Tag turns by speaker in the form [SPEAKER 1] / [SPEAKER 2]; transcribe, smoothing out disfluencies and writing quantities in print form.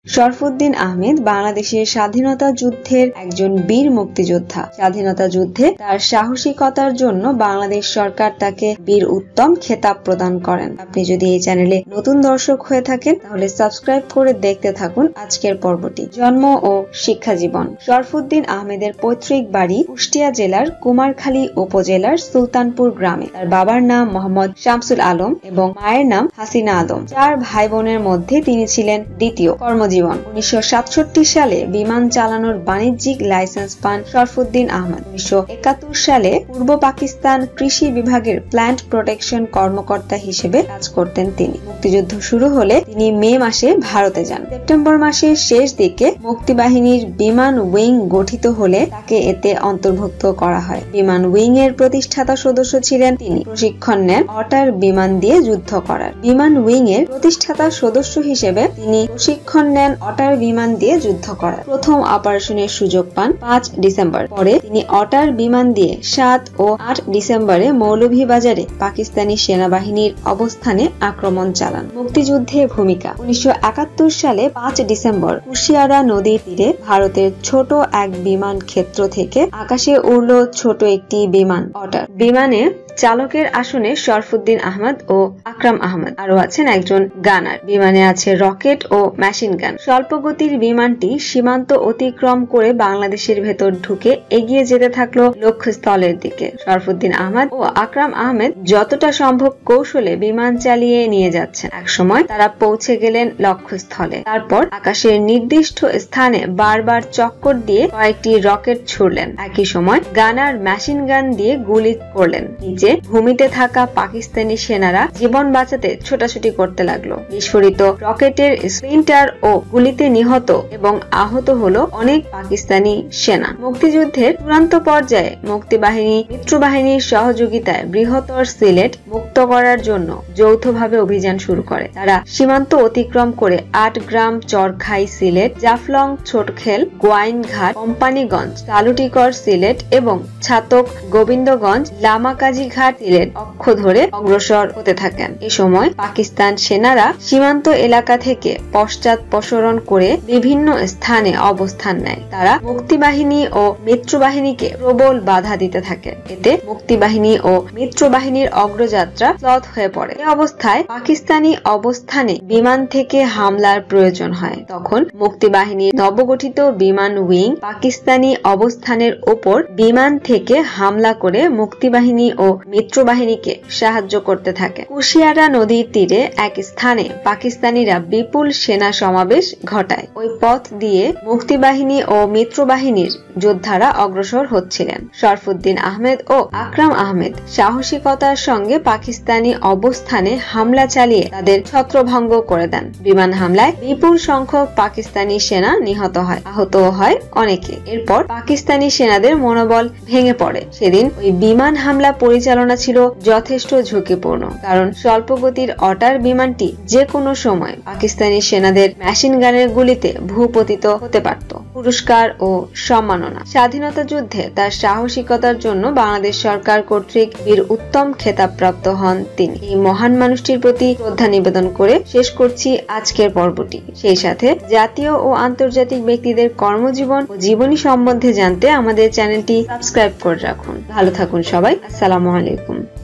[SPEAKER 1] শরফুদ্দীন আহমেদ বাংলাদেশের স্বাধীনতা যুদ্ধের একজন বীর মুক্তিযোদ্ধা। স্বাধীনতা যুদ্ধে তার সাহসিকতার জন্য বাংলাদেশ সরকার তাকে বীর উত্তম খেতাব প্রদান করেন। আপনি যদি এই চ্যানেলে নতুন দর্শক হয়ে থাকেন তাহলে সাবস্ক্রাইব করে দেখতে থাকুন আজকের পর্বটি। জন্ম ও শিক্ষা জীবন। শরফুদ্দীন আহমেদের পৈতৃক বাড়ি কুষ্টিয়া জেলার কুমারখালী উপজেলার সুলতানপুর গ্রামে। তার বাবার নাম মোহাম্মদ শামসুল আলম এবং মায়ের নাম হাসিনা আলম। 4 ভাই বোনের মধ্যে তিনি ছিলেন দ্বিতীয়। কর্মজীবন। 1967 সালে বিমান চালানোর বাণিজ্যিক লাইসেন্স পান শরফুদ্দীন আহমেদ। 1971 সালে পূর্ব পাকিস্তান কৃষি বিভাগের প্ল্যান্ট প্রোটেকশন কর্মকর্তা হিসেবে কাজ করতেন তিনি। মুক্তিযুদ্ধ শুরু হলে তিনি মে মাসে ভারতে যান। সেপ্টেম্বর মাসের শেষ দিকে মুক্তিবাহিনীর বিমান উইং গঠিত হলে তাকে এতে অন্তর্ভুক্ত করা হয়। বিমান উইং এর প্রতিষ্ঠাতা সদস্য ছিলেন তিনি। প্রশিক্ষণ নেন অটার বিমান দিয়ে যুদ্ধ করার। বিমান উইং এর প্রতিষ্ঠাতা সদস্য হিসেবে তিনি প্রশিক্ষণ নেন অটার বিমান দিয়ে যুদ্ধ করার। প্রথম অপারেশনের সুযোগ পান 5 ডিসেম্বর। পরে তিনি অটার বিমান দিয়ে 7 ও 8 ডিসেম্বরে মৌলভীবাজারে পাকিস্তানি সেনাবাহিনীর অবস্থানে আক্রমণ চালান। মুক্তিযুদ্ধে ভূমিকা। 1971 সালে 5 ডিসেম্বর কুশিয়ারা নদীর তীরে ভারতের ছোট এক বিমান ক্ষেত্র থেকে আকাশে উড়ল ছোট একটি বিমান অটার। বিমানে চালকের আসনে শরফুদ্দীন আহমেদ ও আকরাম আহমেদ, আরো আছেন একজন গানার। বিমানে আছে রকেট ও মেশিন গান। স্বল্প গতির বিমানটি সীমান্ত অতিক্রম করে বাংলাদেশের ভেতর ঢুকে এগিয়ে যেতে থাকলো লক্ষ্যস্থলের দিকে। শরফুদ্দীন আহমেদ ও আকরাম আহমেদ যতটা সম্ভব কৌশলে বিমান চালিয়ে নিয়ে যাচ্ছেন। একসময় তারা পৌঁছে গেলেন লক্ষ্যস্থলে। তারপর আকাশের নির্দিষ্ট স্থানে বারবার চক্কর দিয়ে কয়েকটি রকেট ছুড়লেন। একই সময় গানার মেশিন গান দিয়ে গুলি করলেন। ভূমিতে থাকা পাকিস্তানি সেনারা জীবন বাঁচাতে ছোটাছুটি করতে লাগলো। বিস্ফোরিত রকেটের স্প্লিন্টার ও গুলিতে নিহত এবং আহত হলো অনেক পাকিস্তানি সেনা। মুক্তিযুদ্ধের চূড়ান্ত পর্যায়ে মুক্তিবাহিনী মিত্রবাহিনীর সহযোগিতায় বৃহত্তর সিলেট মুক্ত করার জন্য যৌথভাবে অভিযান শুরু করে। তারা সীমান্ত অতিক্রম করে 8 গ্রাম চরখাই সিলেট, জাফলং ছোটখেল, গোয়াইনঘাট, কোম্পানিগঞ্জ, তালুটিকর সিলেট এবং ছাতক গোবিন্দগঞ্জ লামাকাজি ঘাট সিলেট অক্ষ ধরে অগ্রসর হতে থাকেন। এ সময় পাকিস্তান সেনারা সীমান্ত এলাকা থেকে পশ্চাৎপসরণ করে বিভিন্ন স্থানে অবস্থান নেয়। তারা মুক্তিবাহিনী ও মিত্রবাহিনীকে প্রবল বাধা দিতে থাকে। এতে মুক্তিবাহিনী ও মিত্রবাহিনীর অগ্রযাত্রা ব্যাহত হয়ে পড়ে। এই অবস্থায় পাকিস্তানি অবস্থানে বিমান থেকে হামলার প্রয়োজন হয়। তখন মুক্তিবাহিনীর নবগঠিত বিমান উইং পাকিস্তানি অবস্থানের উপর বিমান থেকে হামলা করে মুক্তিবাহিনী ও মিত্রবাহিনীকে সাহায্য করতে থাকে। কুশিয়ারা নদীর তীরে এক স্থানে পাকিস্তানিরা বিপুল সেনা সমাবেশ ঘটায়। ওই পথ দিয়ে মুক্তিবাহিনী ও মিত্রবাহিনীর যোদ্ধারা অগ্রসর হচ্ছিলেন। শরফুদ্দীন আহমেদ ও আকরাম আহমেদ সাহসিকতার সঙ্গে পাকিস্তানি অবস্থানে হামলা চালিয়ে তাদের ছত্রভঙ্গ করে দেন। বিমান হামলায় বিপুল সংখ্যক পাকিস্তানি সেনা নিহত হয়, আহত হয় অনেকে। এরপর পাকিস্তানি সেনাদের মনোবল ভেঙে পড়ে। সেদিন ওই বিমান হামলা পরিচালনা ছিল যথেষ্ট ঝুঁকিপূর্ণ, কারণ স্বল্প গতির অটার বিমানটি যে কোনো সময় পাকিস্তানি সেনাদের মেশিন গানের গুলিতে ভূপতিত হতে পারত। পুরস্কার ও সম্মাননা। স্বাধীনতা যুদ্ধে তার সাহসিকতার জন্য বাংলাদেশ সরকার কর্তৃক বীর উত্তম খেতাবপ্রাপ্ত হন তিনি। এই মহান মানুষটির প্রতি শ্রদ্ধা নিবেদন করে শেষ করছি আজকের পর্বটি। সেই সাথে জাতীয় ও আন্তর্জাতিক ব্যক্তিদের কর্মজীবন ও জীবনী সম্বন্ধে জানতে আমাদের চ্যানেলটি সাবস্ক্রাইব করে রাখুন। ভালো থাকুন সবাই। আসসালামু আলাইকুম।